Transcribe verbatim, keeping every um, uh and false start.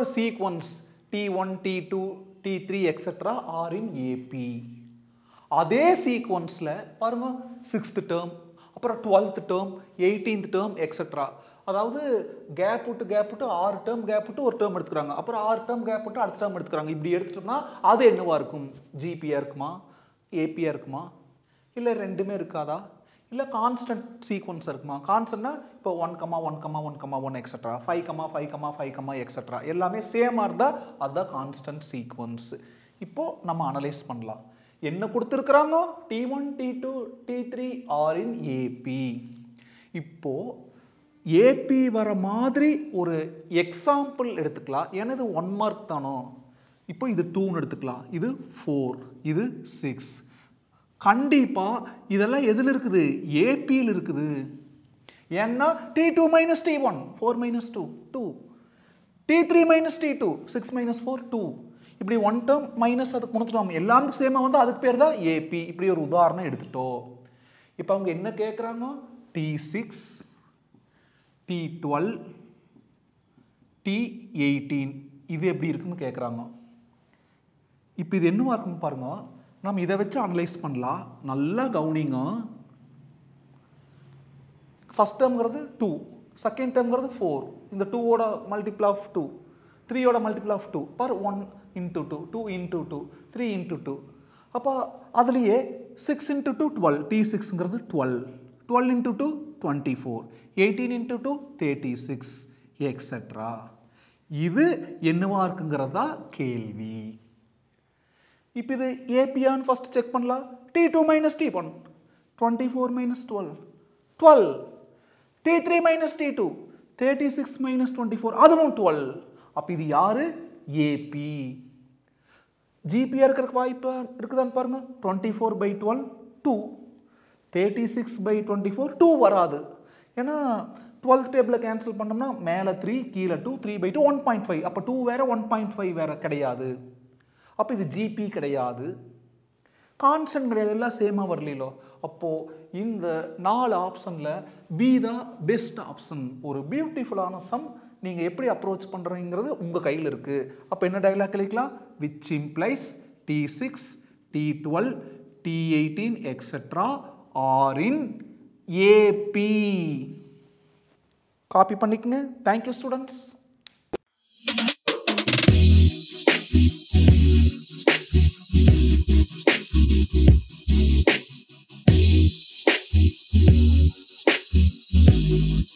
sequence T one, T two, T three et cetera are in A P. அதே சீக்வன்ஸில் பாருங்க sixth term, அப்புறம் twelfth term, eighteenth term etcetera. அதாவது gap விட்டு gap விட்டு ஆறு டேர்ம் கேப் விட்டு ஒரு டேர்ம் எடுத்துக்கிறாங்க, அப்புறம் ஆறு டேர்ம் கேப் விட்டு அடுத்த டேர்ம் எடுத்துக்கிறாங்க. இப்படி எடுத்துட்டோம்னா அது என்னவா இருக்கும்? ஜிபியா இருக்குமா, ஏபியா இருக்குமா, இல்லை ரெண்டுமே இருக்காதா, இல்லை கான்ஸ்டன்ட் சீக்வன்ஸ் இருக்குமா? கான்ஸ்டன்ட்னா இப்போ one comma one comma one comma one etcetera, five comma five comma five comma etcetera எல்லாமே சேமாக இருந்தால் அதுதான் கான்ஸ்டன்ட் சீக்வன்ஸ். இப்போது நம்ம அனலைஸ் பண்ணலாம். என்ன கொடுத்துருக்குறாங்க? T one, T two, T three are in AP. இப்போ ஏபி வர மாதிரி ஒரு எக்ஸாம்பிள் எடுத்துக்கலாம். ஏன்னா இது ஒன் மார்க் தானோ. இப்போ இது டூன்னு எடுத்துக்கலாம், இது ஃபோர், இது சிக்ஸ். கண்டிப்பாக இதெல்லாம் எதில் இருக்குது? ஏபியில் இருக்குது. ஏன்னா T two minus T one, four minus two, two. T three minus T two, six minus four, two. இப்படி ஒன் டேர்ம் மைனஸ் அதுக்கு கொடுத்துட்டோம், எல்லாத்துக்கும் சேமாக வந்து அதுக்கு பேர் தான் ஏபி. இப்படி ஒரு உதாரணம் எடுத்துட்டோம். இப்போ அவங்க என்ன கேட்குறாங்க? T six, T twelve, T eighteen இது எப்படி இருக்குன்னு கேட்குறாங்க. இப்போ இது என்னவா இருக்குன்னு பாருங்க. நம்ம இதை வச்சு அனலைஸ் பண்ணலாம். நல்லா கவனிங்க. ஃபர்ஸ்ட் டேர்ம்ங்கிறது டூ, செகண்ட் டேர்ம்ங்கிறது ஃபோர். இந்த டூவோட மல்டிபிள் ஆஃப் டூ, த்ரீயோட multiple of two per one into two, two into two, three into two. அப்போ அதுலேயே six into two twelve, T சிக்ஸுங்கிறது twelve, twelve into two twenty four, eighteen into two thirty six etcetera. இது என்னவா இருக்குங்கிறதா கேள்வி. இப்போ இது ஏபியான்னு ஃபர்ஸ்ட் செக் பண்ணலாம். T two minus T one, twenty four minus twelve, twelve. D three minus T two, thirty six minus twenty four, அதுவும் twelve. அப்போ இது யாரு? ஏபி. ஜிபியா இருக்கிறதுக்கு வாய்ப்பு இருக்குதான்னு பாருங்க. Twenty four by twelve two, thirty six by twenty four two வராது. ஏன்னா டுவெல்த் டேபிளை கேன்சல் பண்ணோம்னா மேலே த்ரீ கீழே two, three by two one point five. அப்போ டூ வேற ஒன் பாயிண்ட் ஃபைவ் வேற கிடையாது. அப்போ இது ஜிபி கிடையாது, கான்ஸ்டன்ட் கிடையாது, எல்லாம் சேமாக வரலோ. அப்போது இந்த நாலு ஆப்ஷனில் பி தான் பெஸ்ட் ஆப்ஷன். ஒரு பியூட்டிஃபுல்லான சம். நீங்கள் எப்படி அப்ரோச் பண்ணுறீங்கிறது உங்கள் கையில் இருக்குது. அப்போ என்ன டயலாக் கிடைக்கலாம்? Which implies T six, T twelve, T eighteen etcetera are in AP. Copy பண்ணிக்கங்க. Thank you students. Thank you.